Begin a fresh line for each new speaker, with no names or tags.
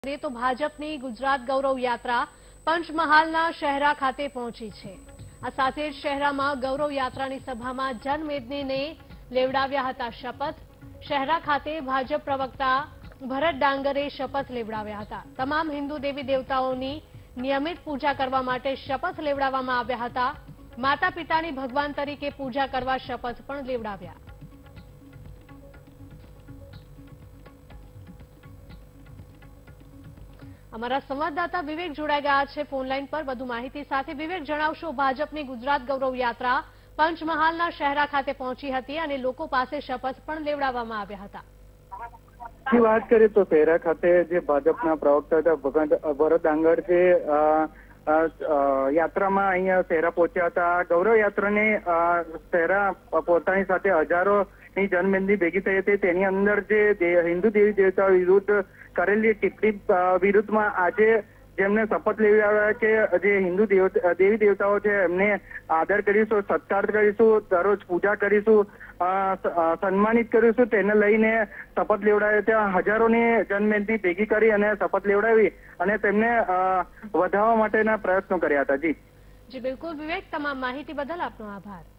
तो ભાજપની ગુજરાત ગૌરવ યાત્રા પંચમહાલના શહેરા ખાતે પહોંચી છે। આ સાથે જ શહેરામાં ગૌરવ યાત્રાની સભામાં જનમેદનીને લેવડાવ્યા હતા શપથ। શહેરા ખાતે ભાજપ પ્રવક્તા ભરત ડાંગરે શપથ લેવડાવ્યા હતા। તમામ હિન્દુ દેવી દેવતાઓની નિયમિત પૂજા કરવા માટે શપથ લેવડાવવામાં આવ્યા હતા। માતા પિતાની ભગવાન તરીકે પૂજા કરવા શપથ પણ લેવડાવ્યા। અમારા સંવાદદાતા વિવેક જોડાઈ ગયા છે ફોન લાઈન પર વધુ માહિતી સાથે। વિવેક, જણાવશો, ભાજપની ગુજરાત ગૌરવ યાત્રા પંચમહાલના શહેરા ખાતે પહોંચી હતી અને લોકો પાસે શપથ પણ લેવડાવવામાં આવ્યા હતા।
વાત કરીએ તો શહેરા ખાતે જે ભાજપના પ્રવક્તા હતા ભરત ડાંગર જે યાત્રામાં અહીંયા શહેરા પહોંચ્યા હતા। ગૌરવ યાત્રાને શહેરા પોતાની સાથે હજારોની જનમેદની ભેગી થઈ હતી। તેની અંદર જે હિન્દુ દેવી દેવતાઓ વિરુદ્ધ કરેલી ટિપ્પણી વિરુદ્ધમાં આજે જેમને શપથ લેવડાવ્યા કે જે હિન્દુ દેવી દેવતાઓ છે એમને આદર કરીશું, સત્કાર કરીશું, દરરોજ પૂજા કરીશું, સન્માનિત કરીશું, તેને લઈને શપથ લેવડાવ્યા। ત્યાં હજારોની જનમેદની ભેગી કરી અને શપથ લેવડાવી અને તેમને વધારવા માટેના પ્રયત્નો કર્યા હતા। જી
બિલકુલ વિવેક, તમામ માહિતી બદલ આપનો આભાર।